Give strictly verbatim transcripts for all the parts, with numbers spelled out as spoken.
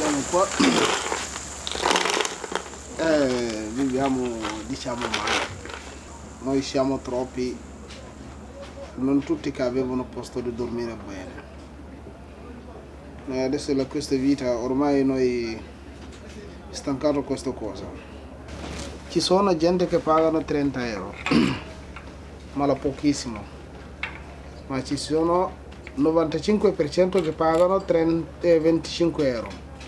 viviamo qua e viviamo, diciamo, male. Noi siamo troppi, non tutti che avevano posto di dormire bene. Noi adesso da questa vita ormai noi stancato questa cosa. Ci sono gente che pagano trenta euro, ma la pochissimo. Ma ci sono novantacinque per cento che pagano trenta, venticinque euro.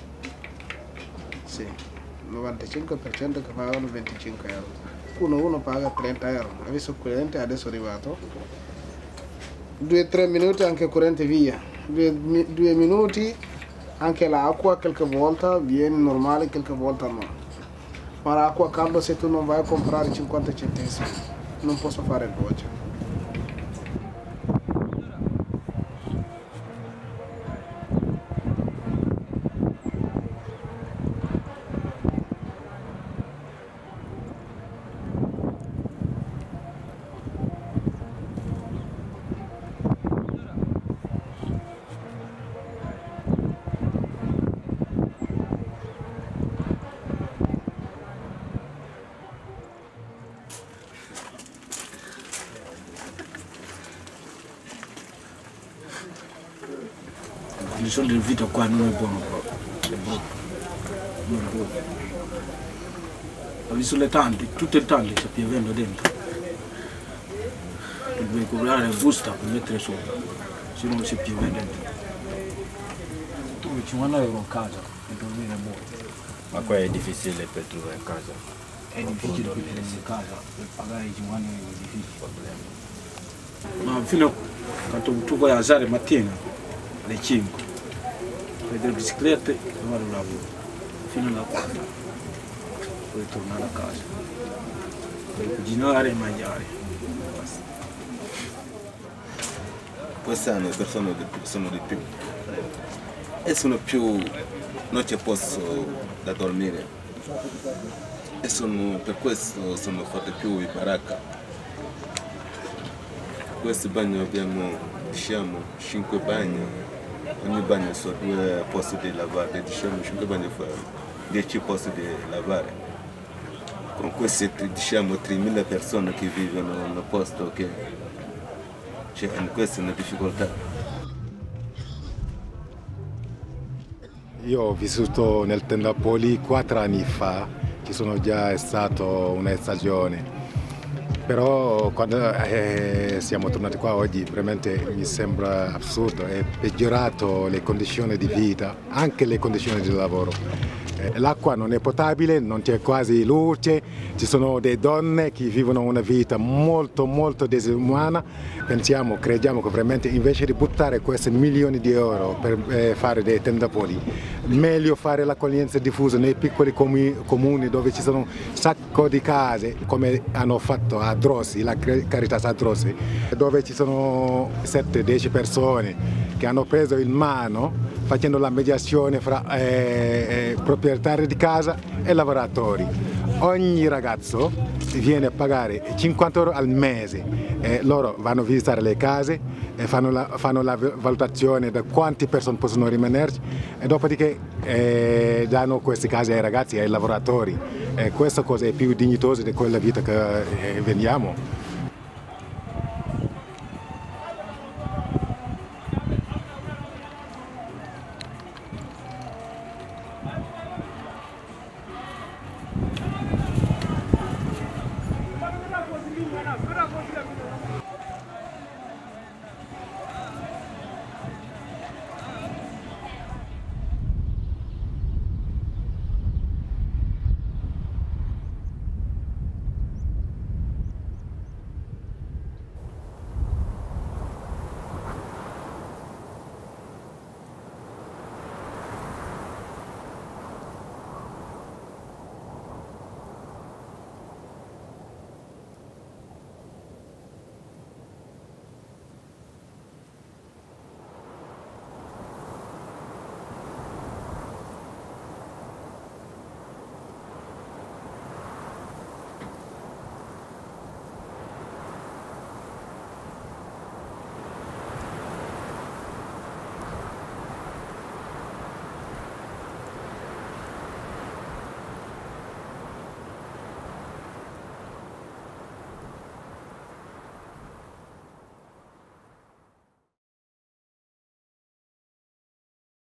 Sì, novantacinque per cento che pagano venticinque euro. Uno uno paga trenta euro. Ha visto il corrente adesso è arrivato. Due tre minuti anche il corrente via. Due, due minuti anche l'acqua qualche volta viene normale, qualche volta no. Ma l'acqua calda se tu non vai a comprare cinquanta centesimi non posso fare doccia. Il solito di vita qua non è buono proprio, è brutto, non è buono. Ho visto le tante, tutte le tante sta piovendo dentro. Devi comprare la busta per mettere sopra, se no si piove dentro. Tu cinquanta euro a casa per dormire è buono. Ma qua è difficile per trovare casa? È difficile per dormire in casa, per pagare i cinquanta euro è difficile. Ma fino a quando tu vai a alzare mattina, alle cinque, prendere le biciclette e fare il lavoro, fino alla quattro, poi tornare a casa, poi cucinare e mangiare. Basta. Quest'anno le persone sono di più e sono più, non c'è posto da dormire e sono, per questo sono fatte più i baracca. Questo bagno abbiamo, diciamo, cinque bagni, ogni bagno sono due posti di lavare, diciamo cinque bagni fa dieci posti di lavare. Con queste, diciamo, tremila persone che vivono nel posto che c'è, questa è una difficoltà. Io ho vissuto nel Tendapoli quattro anni fa, ci sono già stato una stagione. Però quando eh, siamo tornati qua oggi veramente mi sembra assurdo, è peggiorato le condizioni di vita, anche le condizioni di lavoro. Eh, l'acqua non è potabile, non c'è quasi luce, ci sono delle donne che vivono una vita molto molto disumana. Pensiamo, crediamo che veramente invece di buttare questi milioni di euro per eh, fare dei tendapoli, meglio fare l'accoglienza diffusa nei piccoli comuni dove ci sono un sacco di case, come hanno fatto a Drossi, la Caritas a Drossi, dove ci sono sette dieci persone che hanno preso in mano facendo la mediazione fra eh, eh, proprietari di casa e lavoratori. Ogni ragazzo viene a pagare cinquanta euro al mese, eh, loro vanno a visitare le case, e fanno, la, fanno la valutazione di quante persone possono rimanerci e dopodiché eh, danno queste case ai ragazzi e ai lavoratori. Eh, questa cosa è più dignitosa di quella vita che eh, veniamo.